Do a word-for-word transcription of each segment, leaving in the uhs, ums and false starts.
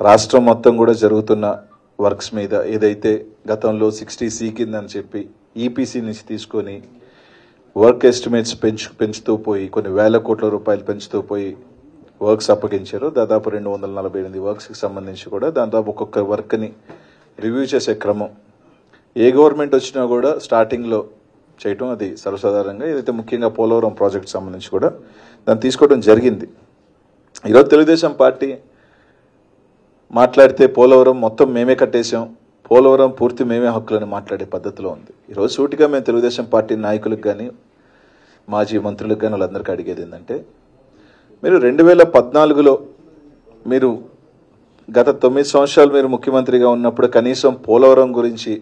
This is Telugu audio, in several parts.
రాష్ట్రం మొత్తం కూడా జరుగుతున్న వర్క్స్ మీద ఏదైతే గతంలో సిక్స్టీ సి కింద అని చెప్పి ఈపీసీ నుంచి తీసుకొని వర్క్ ఎస్టిమేట్స్ పెంచు పెంచుతూ పోయి కొన్ని వేల కోట్ల రూపాయలు పెంచుతూ పోయి వర్క్స్ అప్పగించారు. దాదాపు రెండు వందల నలభై ఎనిమిది వర్క్స్కి సంబంధించి కూడా దాదాపు ఒక్కొక్క వర్క్ని రివ్యూ చేసే క్రమం ఏ గవర్నమెంట్ వచ్చినా కూడా స్టార్టింగ్లో చేయటం అది సర్వసాధారణంగా. ఏదైతే ముఖ్యంగా పోలవరం ప్రాజెక్ట్ సంబంధించి కూడా దాన్ని తీసుకోవడం జరిగింది. ఈరోజు తెలుగుదేశం పార్టీ మాట్లాడితే పోలవరం మొత్తం మేమే కట్టేసాం, పోలవరం పూర్తి మేమే హక్కులని మాట్లాడే పద్ధతిలో ఉంది. ఈరోజు సూటిగా మేము తెలుగుదేశం పార్టీ నాయకులకు కానీ మాజీ మంత్రులకు కానీ వాళ్ళందరికీ అడిగేది ఏంటంటే, మీరు రెండు వేల పద్నాలుగులో మీరు గత తొమ్మిది సంవత్సరాలు మీరు ముఖ్యమంత్రిగా ఉన్నప్పుడు కనీసం పోలవరం గురించి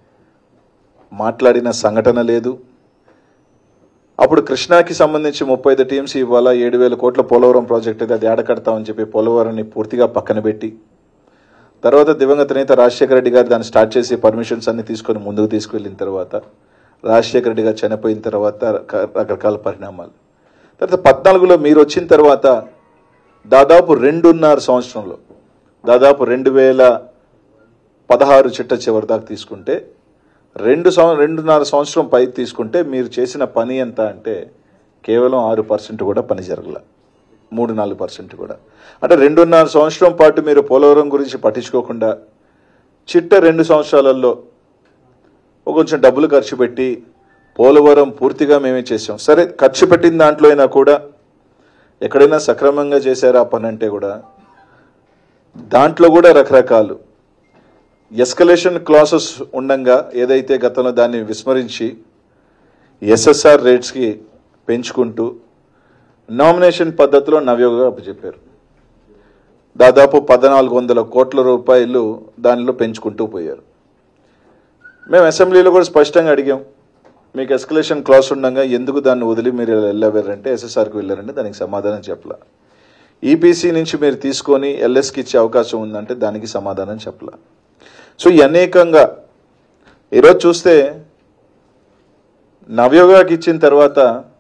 మాట్లాడిన సంఘటన లేదు. అప్పుడు కృష్ణాకి సంబంధించి ముప్పై ఐదు టీఎంసీ ఇవ్వాలా, ఏడు వేల కోట్ల పోలవరం ప్రాజెక్ట్ అయితే అది ఏడకడతామని చెప్పి పోలవరాన్ని పూర్తిగా పక్కన పెట్టి, తర్వాత దివంగత నేత రాజశేఖర రెడ్డి గారు దాన్ని స్టార్ట్ చేసి పర్మిషన్స్ అన్ని తీసుకొని ముందుకు తీసుకువెళ్ళిన తర్వాత రాజశేఖర రెడ్డి గారు చనిపోయిన తర్వాత రకరకాల పరిణామాలు. తర్వాత పద్నాలుగులో మీరు వచ్చిన తర్వాత దాదాపు రెండున్నర సంవత్సరంలో దాదాపు రెండు వేల పదహారు చిట్ట చివరి దాకా తీసుకుంటే రెండు సంవ రెండున్నర సంవత్సరం పైకి తీసుకుంటే మీరు చేసిన పని ఎంత అంటే కేవలం ఆరు పర్సెంట్ కూడా పని జరగల, మూడు నాలుగు పర్సెంట్ కూడా. అంటే రెండున్నర సంవత్సరం పాటు మీరు పోలవరం గురించి పట్టించుకోకుండా చిట్ట రెండు సంవత్సరాలలో కొంచెం డబ్బులు ఖర్చు పెట్టి పోలవరం పూర్తిగా మేమే చేసాం. సరే, ఖర్చు పెట్టిన దాంట్లో అయినా కూడా ఎక్కడైనా సక్రమంగా చేశారా ఆ పని అంటే కూడా దాంట్లో కూడా రకరకాలు ఎస్కలేషన్ క్లాసెస్ ఉండంగా ఏదైతే గతంలో దాన్ని విస్మరించి ఎస్ఎస్ఆర్ రేట్స్కి పెంచుకుంటూ నామినేషన్ పద్ధతిలో నవయోగ అప్పచెప్పారు. దాదాపు పద్నాలుగు వందల కోట్ల రూపాయలు దానిలో పెంచుకుంటూ పోయారు. మేము అసెంబ్లీలో కూడా స్పష్టంగా అడిగాం, మీకు ఎస్కలేషన్ క్లాస్ ఉండగా ఎందుకు దాన్ని వదిలి మీరు వెళ్ళారంటే ఎస్ఎస్ఆర్కి వెళ్ళారంటే దానికి సమాధానం చెప్పలా. ఈపీసీ నుంచి మీరు తీసుకొని ఎల్ఎస్కి ఇచ్చే అవకాశం ఉందంటే దానికి సమాధానం చెప్పలా. సో ఈ అనేకంగా ఈరోజు చూస్తే నవయోగాకి ఇచ్చిన తర్వాత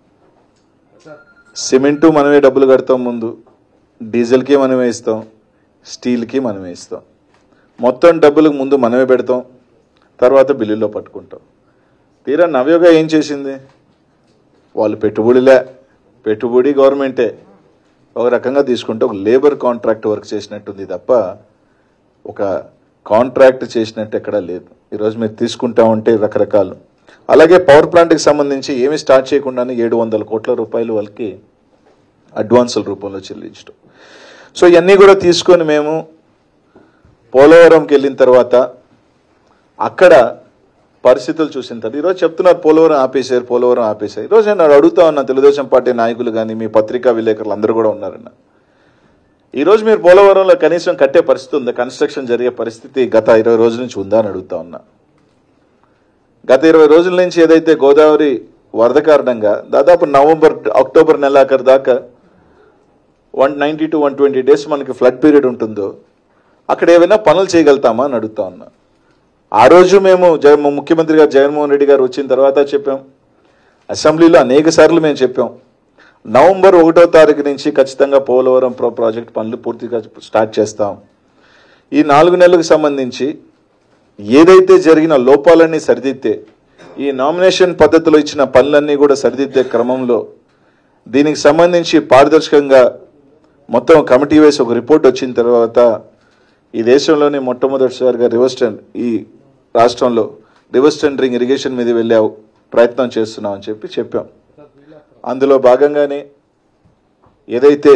సిమెంటు మనమే డబ్బులు కడతాం, ముందు డీజిల్కి మనమే ఇస్తాం, స్టీల్కి మనమే ఇస్తాం, మొత్తం డబ్బులకు ముందు మనమే పెడతాం, తర్వాత బిల్లులో పట్టుకుంటాం. తీరా నవయోగ ఏం చేసింది? వాళ్ళు పెట్టుబడిలే, పెట్టుబడి గవర్నమెంటే ఒక రకంగా తీసుకుంటే ఒక లేబర్ కాంట్రాక్ట్ వర్క్ చేసినట్టుంది తప్ప ఒక కాంట్రాక్ట్ చేసినట్టు ఎక్కడా లేదు. ఈరోజు మీరు తీసుకుంటా ఉంటే రకరకాలు. అలాగే పవర్ ప్లాంట్కి సంబంధించి ఏమి స్టార్ట్ చేయకుండానే ఏడు వందల కోట్ల రూపాయలు వాళ్ళకి అడ్వాన్సుల రూపంలో చెల్లించడం. సో ఇవన్నీ కూడా తీసుకొని మేము పోలవరంకి వెళ్ళిన తర్వాత అక్కడ పరిస్థితులు చూసిన తర్వాత ఈరోజు చెప్తున్నారు పోలవరం ఆపేశారు, పోలవరం ఆపేశారు. ఈరోజు నేను అడుగుతా ఉన్నా, తెలుగుదేశం పార్టీ నాయకులు కానీ మీ పత్రికా విలేకరులు అందరూ కూడా ఉన్నారన్న, ఈరోజు మీరు పోలవరంలో కనీసం కట్టే పరిస్థితి ఉందా? కన్స్ట్రక్షన్ జరిగే పరిస్థితి గత ఇరవై రోజుల నుంచి ఉందా అని అడుగుతా ఉన్నా. గత ఇరవై రోజుల నుంచి ఏదైతే గోదావరి వరద కారణంగా దాదాపు నవంబర్ అక్టోబర్ నెలాఖరు దాకా one ninety to one twenty days మనకి ఫ్లడ్ పీరియడ్ ఉంటుందో అక్కడ ఏమైనా పనులు చేయగలుగుతామా అని అడుగుతా ఉన్నా. ఆ రోజు మేము జగన్ ముఖ్యమంత్రి గారు జగన్మోహన్ రెడ్డి గారు వచ్చిన తర్వాత చెప్పాం, అసెంబ్లీలో అనేక సార్లు మేము చెప్పాం, నవంబర్ ఒకటో తారీఖు నుంచి ఖచ్చితంగా పోలవరం ప్రో ప్రాజెక్ట్ పనులు పూర్తిగా స్టార్ట్ చేస్తాం. ఈ నాలుగు నెలలకు సంబంధించి ఏదైతే జరిగిన లోపాలన్నీ సరిదిద్దే, ఈ నామినేషన్ పద్ధతిలో ఇచ్చిన పనులన్నీ కూడా సరిదిద్దే క్రమంలో దీనికి సంబంధించి పారదర్శకంగా మొత్తం కమిటీ వేసి ఒక రిపోర్ట్ వచ్చిన తర్వాత ఈ దేశంలోనే మొట్టమొదటిసారిగా రివర్స్ టెండర్ ఈ రాష్ట్రంలో రివర్స్ టెండరింగ్ ఇరిగేషన్ మీద వెళ్ళే ప్రయత్నం చేస్తున్నాం అని చెప్పి చెప్పాం. అందులో భాగంగానే ఏదైతే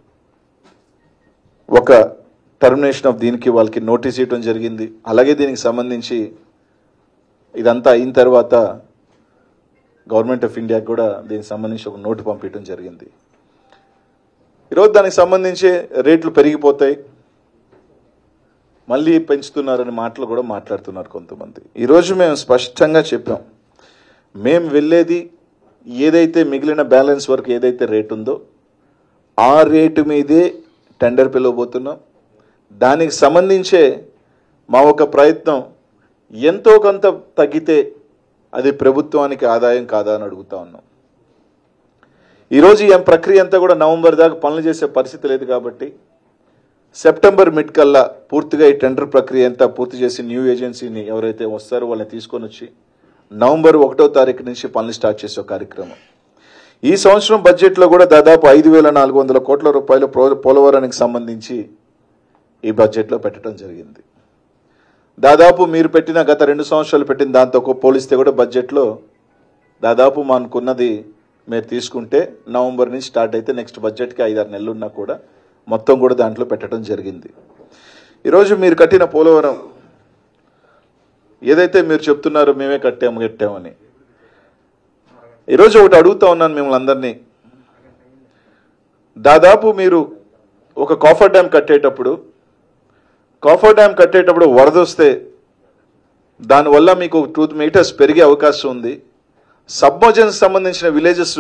ఒక టర్మినేషన్ ఆఫ్ దీనికి వాళ్ళకి నోటీస్ ఇవ్వడం జరిగింది. అలాగే దీనికి సంబంధించి ఇదంతా అయిన తర్వాత గవర్నమెంట్ ఆఫ్ ఇండియాకి కూడా దీనికి సంబంధించి ఒక నోటు పంపించడం జరిగింది. ఈరోజు దానికి సంబంధించి రేట్లు పెరిగిపోతాయి, మళ్ళీ పెంచుతున్నారని మాటలు కూడా మాట్లాడుతున్నారు కొంతమంది. ఈరోజు మేము స్పష్టంగా చెప్పాం, మేము వెళ్ళేది ఏదైతే మిగిలిన బ్యాలెన్స్ వరకు ఏదైతే రేటు ఉందో ఆ రేటు మీదే టెండర్ పిలవబోతున్నాం. దానికి సంబంధించే మా ఒక ప్రయత్నం ఎంతో కొంత తగ్గితే అది ప్రభుత్వానికి ఆదాయం కాదా అని అడుగుతా ఉన్నాం. ఈరోజు ఈ ప్రక్రియ అంతా కూడా నవంబర్ దాకా పనులు చేసే పరిస్థితి లేదు కాబట్టి సెప్టెంబర్ మిడ్ కల్లా పూర్తిగా ఈ టెండర్ ప్రక్రియ అంతా పూర్తి చేసి న్యూ ఏజెన్సీని ఎవరైతే వస్తారో వాళ్ళని తీసుకొని వచ్చి నవంబర్ ఒకటో తారీఖు నుంచి పనులు స్టార్ట్ చేసే కార్యక్రమం. ఈ సంవత్సరం బడ్జెట్లో కూడా దాదాపు ఐదు వేల నాలుగు వందల కోట్ల రూపాయలు పోలవరానికి సంబంధించి ఈ బడ్జెట్లో పెట్టడం జరిగింది. దాదాపు మీరు పెట్టిన గత రెండు సంవత్సరాలు పెట్టిన దాంతో పోలిస్తే కూడా బడ్జెట్లో దాదాపు మనకున్నది మీరు తీసుకుంటే నవంబర్ నుంచి స్టార్ట్ అయితే నెక్స్ట్ బడ్జెట్కి ఐదారు నెలలు ఉన్నా కూడా మొత్తం కూడా దాంట్లో పెట్టడం జరిగింది. ఈరోజు మీరు కట్టిన పోలవరం ఏదైతే మీరు చెప్తున్నారో మేమే కట్టాము కట్టామని, ఈరోజు ఒకటి అడుగుతా ఉన్నాను మిమ్మల్ని అందరినీ. దాదాపు మీరు ఒక కాఫర్ డ్యామ్ కట్టేటప్పుడు కాఫర్ డ్యామ్ కట్టేటప్పుడు వరద వస్తే దానివల్ల మీకు టూ మీటర్స్ పెరిగే అవకాశం ఉంది. సబ్మర్జెన్స్ సంబంధించిన విలేజెస్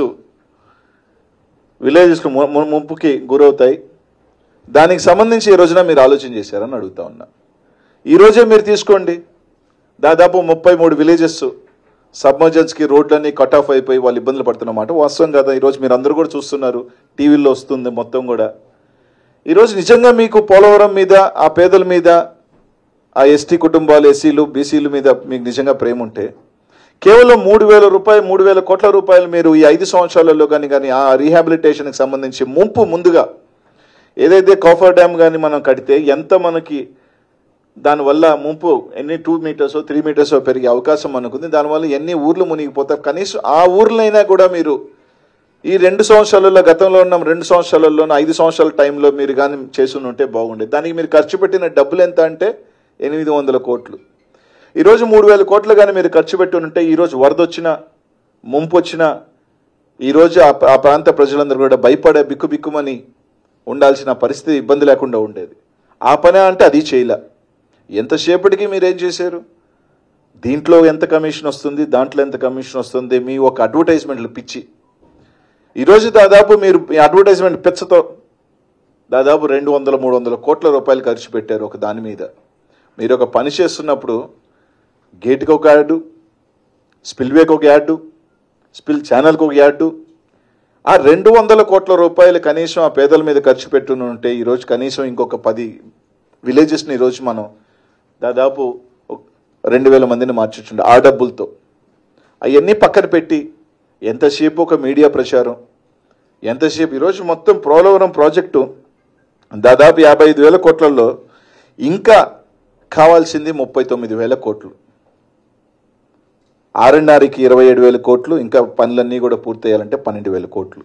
విలేజెస్ ముంపుకి గురవుతాయి. దానికి సంబంధించి ఈ రోజున మీరు ఆలోచన చేశారని అడుగుతా ఉన్నా. ఈరోజే మీరు తీసుకోండి, దాదాపు ముప్పై మూడు విలేజెస్ సబ్మర్జెన్స్కి రోడ్లన్నీ కట్ ఆఫ్ అయిపోయి వాళ్ళు ఇబ్బందులు పడుతున్నమాట వాస్తవం కదా. ఈరోజు మీరు అందరూ కూడా చూస్తున్నారు, టీవీల్లో వస్తుంది మొత్తం కూడా. ఈరోజు నిజంగా మీకు పోలవరం మీద, ఆ పేదల మీద, ఆ ఎస్టీ కుటుంబాలు, ఎస్సీలు, బీసీల మీద మీకు నిజంగా ప్రేమ ఉంటే కేవలం మూడు వేల రూపాయలు మూడు వేల కోట్ల రూపాయలు మీరు ఈ ఐదు సంవత్సరాలలో కానీ కానీ ఆ రీహాబిలిటేషన్కి సంబంధించి ముంపు ముందుగా ఏదైతే కాఫర్ డ్యామ్ కానీ మనం కడితే ఎంత మనకి దానివల్ల ముంపు ఎన్ని టూ మీటర్సో త్రీ మీటర్సో పెరిగే అవకాశం మనకుంది. దానివల్ల ఎన్ని ఊర్లు మునిగిపోతాయి. కనీసం ఆ ఊర్లైనా కూడా మీరు ఈ రెండు సంవత్సరాలలో, గతంలో ఉన్న రెండు సంవత్సరాలలో, ఐదు సంవత్సరాల టైంలో మీరు కానీ చేసి ఉంటే బాగుండేది. దానికి మీరు ఖర్చు పెట్టిన డబ్బులు ఎంత అంటే ఎనిమిది వందల కోట్లు. ఈరోజు మూడు వేల కోట్లు కానీ మీరు ఖర్చు పెట్టి ఉంటే ఈరోజు వరద వచ్చినా, ముంపు వచ్చినా ఈరోజు ఆ ప్రాంత ప్రజలందరూ కూడా భయపడే బిక్కు బిక్కుమని ఉండాల్సిన పరిస్థితి, ఇబ్బంది లేకుండా ఉండేది. ఆ పని అంటే అది చేయలే. ఎంతసేపటికి మీరేం చేశారు? దీంట్లో ఎంత కమిషన్ వస్తుంది, దాంట్లో ఎంత కమిషన్ వస్తుంది, మీ ఒక అడ్వర్టైజ్మెంట్లు పిచ్చి. ఈరోజు దాదాపు మీరు మీ అడ్వర్టైజ్మెంట్ పిచ్చతో దాదాపు రెండు వందల మూడు వందల కోట్ల రూపాయలు ఖర్చు పెట్టారు ఒక దాని మీద. మీరు ఒక పని చేస్తున్నప్పుడు గేట్కి ఒక యార్డు, స్పిల్వేకి ఒక యార్డు, స్పిల్ ఛానల్కి ఒక యార్డు, ఆ రెండు వందల కోట్ల రూపాయలు కనీసం ఆ పేదల మీద ఖర్చు పెట్టుకుని ఉంటే ఈరోజు కనీసం ఇంకొక పది విలేజెస్ని ఈరోజు మనం దాదాపు రెండు వేల మందిని మార్చుండే ఆ డబ్బులతో. అవన్నీ పక్కన పెట్టి ఎంతసేపు ఒక మీడియా ప్రచారం, ఎంతసేపు ఈరోజు మొత్తం పోలవరం ప్రాజెక్టు దాదాపు యాభై ఐదు వేల కోట్లలో ఇంకా కావాల్సింది ముప్పై తొమ్మిది వేల కోట్లు. ఆర్ఎన్ఆర్కి ఇరవై ఏడు వేల కోట్లు, ఇంకా పనులన్నీ కూడా పూర్తయ్యాలంటే పన్నెండు వేల కోట్లు.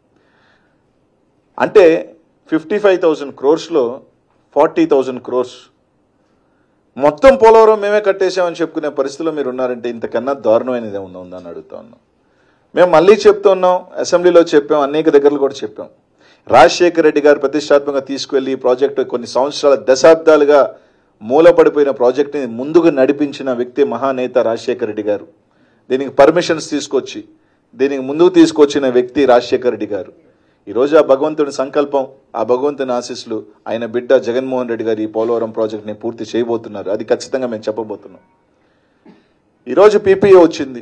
అంటే ఫిఫ్టీ ఫైవ్ థౌజండ్ క్రోర్స్లో ఫార్టీ థౌజండ్ క్రోర్స్ మొత్తం పోలవరం మేమే కట్టేసామని చెప్పుకునే పరిస్థితిలో మీరు ఉన్నారంటే ఇంతకన్నా దారుణమైనది ఏమన్నా ఉందని అడుగుతా ఉన్నాం. మేము మళ్ళీ చెప్తున్నాం, అసెంబ్లీలో చెప్పాం, అనేక దగ్గరలు కూడా చెప్పాం. రాజశేఖర రెడ్డి గారు ప్రతిష్టాత్మకంగా తీసుకువెళ్ళి ఈ ప్రాజెక్టు కొన్ని సంవత్సరాల దశాబ్దాలుగా మూలపడిపోయిన ప్రాజెక్టుని ముందుకు నడిపించిన వ్యక్తి మహానేత రాజశేఖర రెడ్డి గారు. దీనికి పర్మిషన్స్ తీసుకొచ్చి దీనికి ముందుకు తీసుకొచ్చిన వ్యక్తి రాజశేఖర రెడ్డి గారు. ఈరోజు ఆ భగవంతుని సంకల్పం, ఆ భగవంతుని ఆశీస్సులు, ఆయన బిడ్డ జగన్మోహన్ రెడ్డి గారు ఈ పోలవరం ప్రాజెక్ట్ని పూర్తి చేయబోతున్నారు. అది ఖచ్చితంగా మేము చెప్పబోతున్నాం. ఈరోజు పీపీఏ వచ్చింది,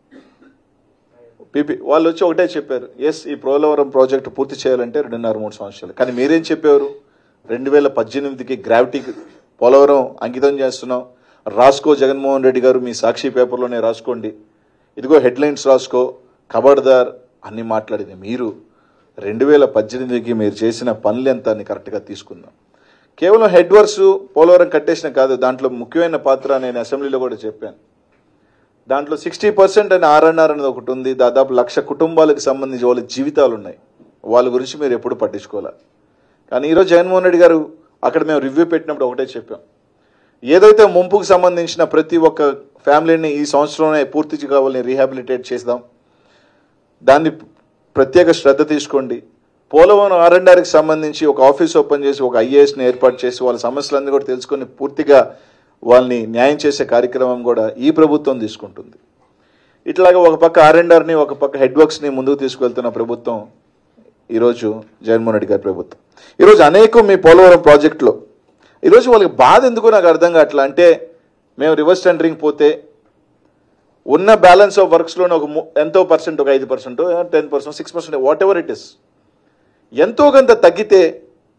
పీపీ వాళ్ళు వచ్చి ఒకటే చెప్పారు, ఎస్ ఈ పోలవరం ప్రాజెక్టు పూర్తి చేయాలంటే రెండున్నర మూడు సంవత్సరాలు. కానీ మీరేం చెప్పారు? రెండు వేల పద్దెనిమిదికి గ్రావిటీకి పోలవరం అంకితం చేస్తున్నాం, రాసుకో జగన్మోహన్ రెడ్డి గారు, మీ సాక్షి పేపర్లోనే రాసుకోండి, ఇదిగో హెడ్లైన్స్ రాసుకో, ఖబర్దార్ అన్ని మాట్లాడింది మీరు. రెండు వేల పద్దెనిమిదికి మీరు చేసిన పనులు ఎంత అని కరెక్ట్గా తీసుకుందాం. కేవలం హెడ్ వర్క్స్ పోలవరం కట్టేసిన కాదు, దాంట్లో ముఖ్యమైన పాత్ర నేను అసెంబ్లీలో కూడా చెప్పాను. దాంట్లో సిక్స్టీ పర్సెంట్ అని ఆర్ఎన్ఆర్ అనేది ఒకటి ఉంది. దాదాపు లక్ష కుటుంబాలకు సంబంధించి వాళ్ళ జీవితాలు ఉన్నాయి. వాళ్ళ గురించి మీరు ఎప్పుడు పట్టించుకోవాలి. కానీ ఈరోజు జగన్మోహన్ రెడ్డి గారు అక్కడ మేము రివ్యూ పెట్టినప్పుడు ఒకటే చెప్పాం, ఏదైతే ముంపుకు సంబంధించిన ప్రతి ఒక్క ఫ్యామిలీని ఈ సంవత్సరంలో పూర్తి కావాలని రీహాబిలిటేట్ చేద్దాం, దాన్ని ప్రత్యేక శ్రద్ధ తీసుకోండి. పోలవరం ఆర్ఎన్ఆర్కి సంబంధించి ఒక ఆఫీస్ ఓపెన్ చేసి ఒక ఐఏఎస్ని ఏర్పాటు చేసి వాళ్ళ సమస్యలన్నీ కూడా తెలుసుకొని పూర్తిగా వాళ్ళని న్యాయం చేసే కార్యక్రమం కూడా ఈ ప్రభుత్వం తీసుకుంటుంది. ఇట్లాగా ఒక పక్క ఆర్ఎన్ఆర్ని, ఒక పక్క హెడ్ వర్క్స్ని ముందుకు తీసుకువెళ్తున్న ప్రభుత్వం ఈరోజు జగన్మోహన్ రెడ్డి గారి ప్రభుత్వం. ఈరోజు అనేకం మీ పోలవరం ప్రాజెక్టులో ఈరోజు వాళ్ళకి బాధ ఎందుకు నాకు అర్థం కావట్లా. అంటే మేము రివర్స్ టెండరింగ్ పోతే ఉన్న బ్యాలెన్స్ ఆఫ్ వర్క్స్లోనే ఒక ఎంతో పర్సెంట్, ఒక ఐదు percent ten percent six percent whatever it is, ఎంతో కొంత తగ్గితే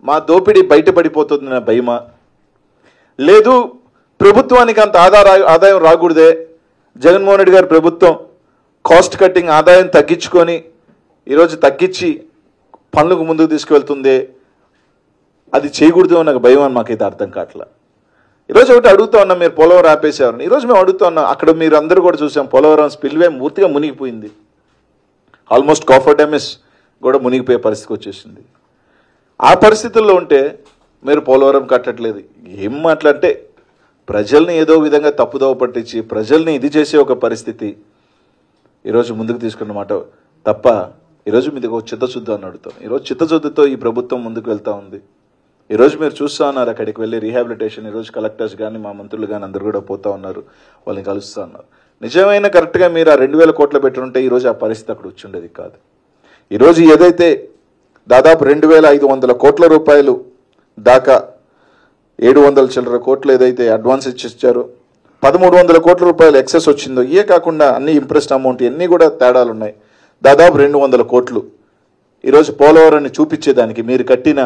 మా దోపిడీ బయటపడిపోతుందన్న భయమా? లేదు ప్రభుత్వానికి అంత ఆధార ఆదాయం రాకూడదే, జగన్మోహన్ రెడ్డి గారి ప్రభుత్వం కాస్ట్ కట్టింగ్ ఆదాయం తగ్గించుకొని ఈరోజు తగ్గించి పనులకు ముందుకు తీసుకువెళ్తుంది, అది చేయకూడదు నాకు భయం అని మాకైతే అర్థం కావట్లా. ఈరోజు ఒకటి అడుగుతా ఉన్నాం, మీరు పోలవరం ఆపేసేవారు. ఈరోజు మేము అడుగుతా ఉన్నాం, అక్కడ మీరు అందరూ కూడా చూసాం పోలవరం స్పిల్వే పూర్తిగా మునిగిపోయింది. ఆల్మోస్ట్ కాఫర్ డ్యామేజ్ కూడా మునిగిపోయే పరిస్థితికి వచ్చేసింది. ఆ పరిస్థితుల్లో ఉంటే మీరు పోలవరం కట్టట్లేదు. ఏం మాట్లాడితే ప్రజల్ని ఏదో విధంగా తప్పుదోవ పట్టించి ప్రజల్ని ఇది చేసే ఒక పరిస్థితి ఈరోజు ముందుకు తీసుకున్నమాట తప్ప ఈరోజు మీది ఒక చిత్తశుద్ధి అని అడుగుతాం. ఈరోజు చిత్తశుద్ధితో ఈ ప్రభుత్వం ముందుకు వెళ్తూ ఉంది. ఈరోజు మీరు చూస్తూ ఉన్నారు, అక్కడికి వెళ్ళి రీహాబిలిటేషన్ ఈరోజు కలెక్టర్స్ కానీ మా మంత్రులు కానీ అందరూ కూడా పోతూ ఉన్నారు, వాళ్ళని కలుస్తూ ఉన్నారు. నిజమైన కరెక్ట్గా మీరు ఆ రెండు వేల కోట్లు పెట్టుంటే ఈరోజు ఆ పరిస్థితి అక్కడ వచ్చిండేది కాదు. ఈరోజు ఏదైతే దాదాపు రెండు వేల ఐదు వందల కోట్ల రూపాయలు దాకా ఏడు వందల చిల్లర కోట్లు ఏదైతే అడ్వాన్స్ ఇచ్చిచ్చారో, పదమూడు వందల కోట్ల రూపాయలు ఎక్సెస్ వచ్చిందో, ఇవే కాకుండా అన్ని ఇంప్రెస్డ్ అమౌంట్ ఇవన్నీ కూడా తేడాలు ఉన్నాయి. దాదాపు రెండు వందల కోట్లు ఈరోజు పోలవరాన్ని చూపించేదానికి మీరు కట్టిన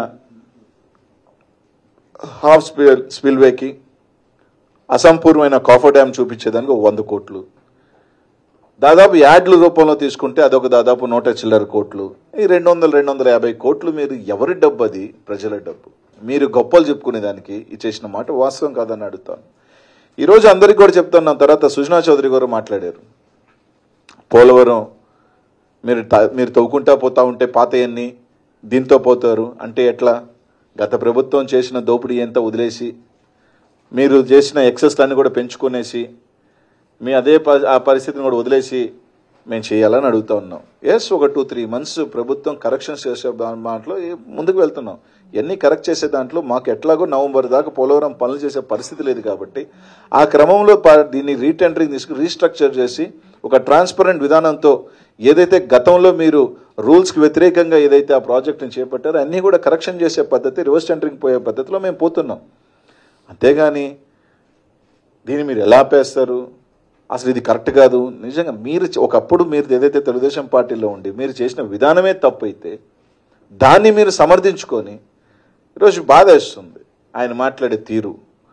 హాఫ్ స్పిల్ స్పిల్వేకి అసంపూర్ణమైన కాఫర్ డ్యామ్ చూపించేదానికి ఒక వంద కోట్లు, దాదాపు యాడ్ల రూపంలో తీసుకుంటే అదొక దాదాపు నూట చిల్లర కోట్లు, ఈ రెండు వందల రెండు వందల యాభై కోట్లు మీరు ఎవరి డబ్బు? అది ప్రజల డబ్బు. మీరు గొప్పలు చెప్పుకునే దానికి ఇచ్చేసిన మాట వాస్తవం కాదని అడుగుతాను. ఈరోజు అందరికీ కూడా చెప్తున్నాం. తర్వాత సుజనా చౌదరి గారు మాట్లాడారు, పోలవరం మీరు మీరు తవ్వుకుంటా పోతా ఉంటే పాతయన్ని దీంతో పోతారు అంటే ఎట్లా? గత ప్రభుత్వం చేసిన దోపిడీ ఎంత వదిలేసి మీరు చేసిన ఎక్సెస్లన్నీ కూడా పెంచుకునేసి మీ అదే ఆ పరిస్థితిని కూడా వదిలేసి మేము చేయాలని అడుగుతా ఉన్నాం. ఎస్, ఒక టూ త్రీ మంత్స్ ప్రభుత్వం కరెక్షన్స్ చేసే దాంట్లో ముందుకు వెళ్తున్నాం. ఇవన్నీ కరెక్ట్ చేసే దాంట్లో మాకు ఎట్లాగో నవంబర్ దాకా పోలవరం పనులు చేసే పరిస్థితి లేదు కాబట్టి ఆ క్రమంలో దీన్ని రీటెండరింగ్ తీసుకుని రీస్ట్రక్చర్ చేసి ఒక ట్రాన్స్పరెంట్ విధానంతో ఏదైతే గతంలో మీరు రూల్స్కి వ్యతిరేకంగా ఏదైతే ఆ ప్రాజెక్టుని చేపట్టారో అన్నీ కూడా కరెక్షన్ చేసే పద్ధతి, రివర్స్ టెండరింగ్ పోయే పద్ధతిలో మేము పోతున్నాం. అంతేగాని దీన్ని మీరు ఎలా ఆపేస్తారు? అసలు ఇది కరెక్ట్ కాదు. నిజంగా మీరు ఒకప్పుడు మీరు ఏదైతే తెలుగుదేశం పార్టీలో ఉండి మీరు చేసిన విధానమే తప్పు అయితే దాన్ని మీరు సమర్థించుకొని ఈరోజు బాధ వేస్తుంది ఆయన మాట్లాడే తీరు.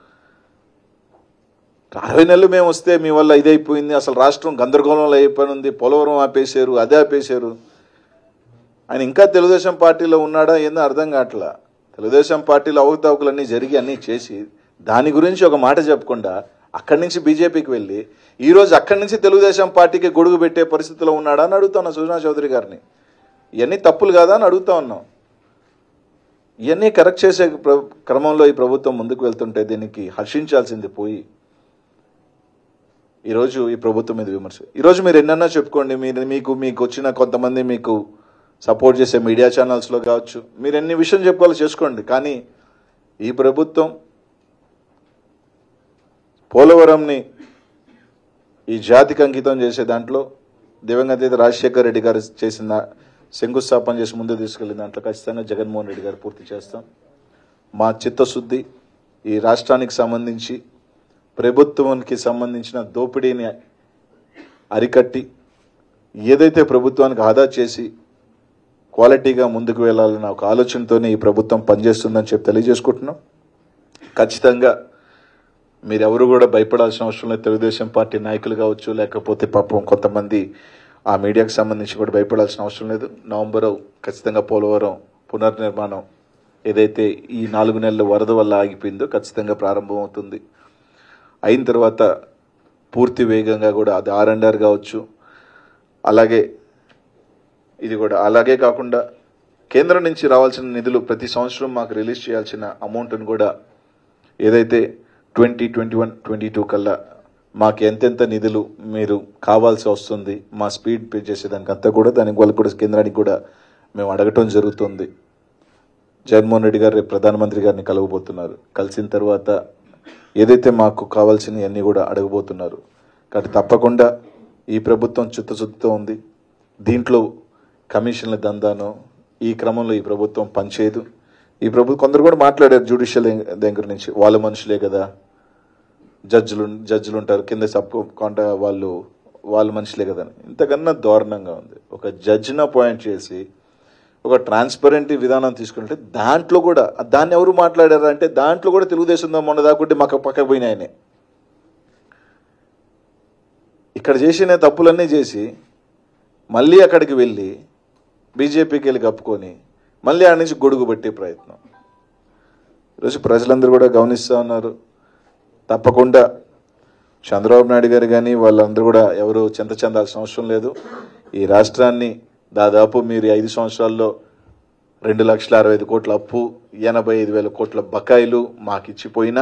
అరవై నెలలు మేము వస్తే మీ వల్ల ఇదైపోయింది, అసలు రాష్ట్రం గందరగోళంలో అయిపోయింది, పోలవరం ఆపేశారు, అదే ఆపేశారు. ఆయన ఇంకా తెలుగుదేశం పార్టీలో ఉన్నాడా ఏందో అర్థం కావట్లా. తెలుగుదేశం పార్టీలో అవకతవకలన్నీ జరిగి అన్నీ చేసి దాని గురించి ఒక మాట చెప్పకుండా అక్కడి నుంచి బీజేపీకి వెళ్ళి ఈరోజు అక్కడి నుంచి తెలుగుదేశం పార్టీకి గొడుగు పెట్టే పరిస్థితిలో ఉన్నాడా అని అడుగుతా సుజనా చౌదరి గారిని. ఇవన్నీ తప్పులు కాదా అని అడుగుతా ఉన్నాం. ఇవన్నీ కరెక్ట్ చేసే క్రమంలో ఈ ప్రభుత్వం ముందుకు వెళ్తుంటే దీనికి హర్షించాల్సింది పోయి ఈరోజు ఈ ప్రభుత్వం మీద విమర్శ. ఈరోజు మీరు ఎన్నన్నా చెప్పుకోండి, మీరు మీకు మీకు వచ్చిన కొంతమంది మీకు సపోర్ట్ చేసే మీడియా ఛానల్స్లో కావచ్చు, మీరు ఎన్ని విషయం చెప్పుకోవాలో చేసుకోండి. కానీ ఈ ప్రభుత్వం పోలవరంని ఈ జాతికి అంకితం చేసే దాంట్లో దివంగత రాజశేఖర రెడ్డి గారు చేసిన శంకుస్థాపన చేసి ముందు తీసుకెళ్లిన దాంట్లో ఖచ్చితంగా జగన్మోహన్ రెడ్డి గారు పూర్తి చేస్తాం. మా చిత్తశుద్ధి ఈ రాష్ట్రానికి సంబంధించి ప్రభుత్వానికి సంబంధించిన దోపిడీని అరికట్టి ఏదైతే ప్రభుత్వానికి ఆదా చేసి క్వాలిటీగా ముందుకు వెళ్ళాలన్న ఒక ఆలోచనతోనే ఈ ప్రభుత్వం పనిచేస్తుందని చెప్పి తెలియజేసుకుంటున్నాం. ఖచ్చితంగా మీరెవరు కూడా భయపడాల్సిన అవసరం లేదు. తెలుగుదేశం పార్టీ నాయకులు కావచ్చు, లేకపోతే పాపం కొంతమంది ఆ మీడియాకు సంబంధించి కూడా భయపడాల్సిన అవసరం లేదు. నవంబర్ ఖచ్చితంగా పోలవరం పునర్నిర్మాణం ఏదైతే ఈ నాలుగు నెలల వరద వల్ల ఆగిపోయిందో ఖచ్చితంగా ప్రారంభం అవుతుంది. అయిన తర్వాత పూర్తి వేగంగా కూడా అది ఆర్ అండ్ ఆర్ కావచ్చు, అలాగే ఇది కూడా అలాగే కాకుండా కేంద్రం నుంచి రావాల్సిన నిధులు ప్రతి సంవత్సరం మాకు రిలీజ్ చేయాల్సిన అమౌంట్ను కూడా ఏదైతే twenty twenty one twenty two కల్లా మాకు ఎంతెంత నిధులు మీరు కావాల్సి వస్తుంది మా స్పీడ్ పే చేసేదానికి అంతా కూడా దానికి వాళ్ళు కూడా కేంద్రానికి కూడా మేము అడగటం జరుగుతుంది. జగన్మోహన్ రెడ్డి గారు రేపు ప్రధానమంత్రి గారిని కలవబోతున్నారు. కలిసిన తర్వాత ఏదైతే మాకు కావాల్సినవి అన్నీ కూడా అడగబోతున్నారు. కాబట్టి తప్పకుండా ఈ ప్రభుత్వం చిత్తశుద్ధితో ఉంది. దీంట్లో కమిషన్ల దందానో ఈ క్రమంలో ఈ ప్రభుత్వం పనిచేయదు. ఈ ప్రభుత్వం కొందరు కూడా మాట్లాడారు జ్యుడిషియల్ దగ్గర నుంచి, వాళ్ళ మనుషులే కదా, జడ్జిలు జడ్జిలు ఉంటారు కింద సబ్ కాంట వాళ్ళు వాళ్ళ మనుషులే కదా. ఇంతకన్నా దారుణంగా ఉంది. ఒక జడ్జిని అపాయింట్ చేసి ఒక ట్రాన్స్పరెంట్ విధానం తీసుకుంటే దాంట్లో కూడా దాన్ని ఎవరు మాట్లాడారు అంటే దాంట్లో కూడా తెలుగుదేశం మొన్న దాకుంటే మాకు పక్కకు పోయినాయనే. ఇక్కడ చేసిన తప్పులన్నీ చేసి మళ్ళీ అక్కడికి వెళ్ళి బీజేపీకి వెళ్ళి కప్పుకొని మళ్ళీ ఆడ నుంచి గొడుగు పెట్టే ప్రయత్నం ఈరోజు ప్రజలందరూ కూడా గమనిస్తూ ఉన్నారు. తప్పకుండా చంద్రబాబు నాయుడు గారు కానీ వాళ్ళందరూ కూడా ఎవరు చింత చెందాల్సిన అవసరం లేదు. ఈ రాష్ట్రాన్ని దాదాపు మీరు ఐదు సంవత్సరాల్లో రెండు లక్షల అరవై ఐదు కోట్ల అప్పు, ఎనభై ఐదు వేల కోట్ల బకాయిలు మాకు ఇచ్చిపోయినా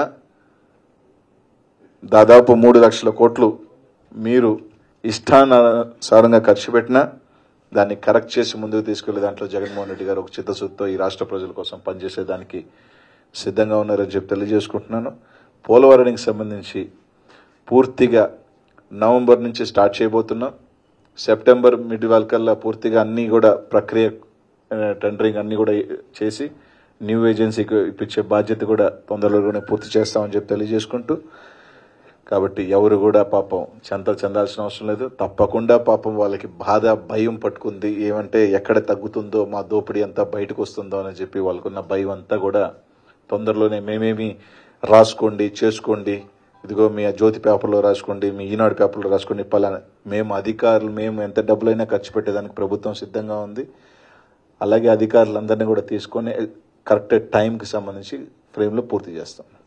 దాదాపు మూడు లక్షల కోట్లు మీరు ఇష్టానుసారంగా ఖర్చు పెట్టినా దాన్ని కరెక్ట్ చేసి ముందుకు తీసుకెళ్లే దాంట్లో జగన్మోహన్ రెడ్డి గారు ఒక చిత్తశుద్ధితో ఈ రాష్ట్ర ప్రజల కోసం పనిచేసేదానికి సిద్ధంగా ఉన్నారని చెప్పి తెలియజేసుకుంటున్నాను. పోలవరానికి సంబంధించి పూర్తిగా నవంబర్ నుంచి స్టార్ట్ చేయబోతున్నాం. సెప్టెంబర్ మిడ్ కల్లా పూర్తిగా అన్నీ కూడా ప్రక్రియ టెండరింగ్ అన్నీ కూడా చేసి న్యూ ఏజెన్సీకి ఇప్పించే బాధ్యత కూడా తొందరలోనే పూర్తి చేస్తామని చెప్పి తెలియజేసుకుంటూ, కాబట్టి ఎవరు కూడా పాపం చెంత చెందాల్సిన అవసరం లేదు. తప్పకుండా పాపం వాళ్ళకి బాధ భయం పట్టుకుంది. ఏమంటే ఎక్కడ తగ్గుతుందో, మా దోపిడీ అంతా బయటకు వస్తుందో అని చెప్పి వాళ్ళకున్న భయం అంతా కూడా తొందరలోనే మేమేమి రాసుకోండి చేసుకోండి, ఇదిగో మీ జ్యోతి పేపర్లో రాసుకోండి, మీ ఈనాడు పేపర్లో రాసుకోండి, పలానా మేము అధికారులు మేము ఎంత డబ్బులైనా ఖర్చు పెట్టేదానికి ప్రభుత్వం సిద్ధంగా ఉంది. అలాగే అధికారులందరినీ కూడా తీసుకొని కరెక్ట్ టైంకి సంబంధించి ఫ్రేమ్లో పూర్తి చేస్తాం.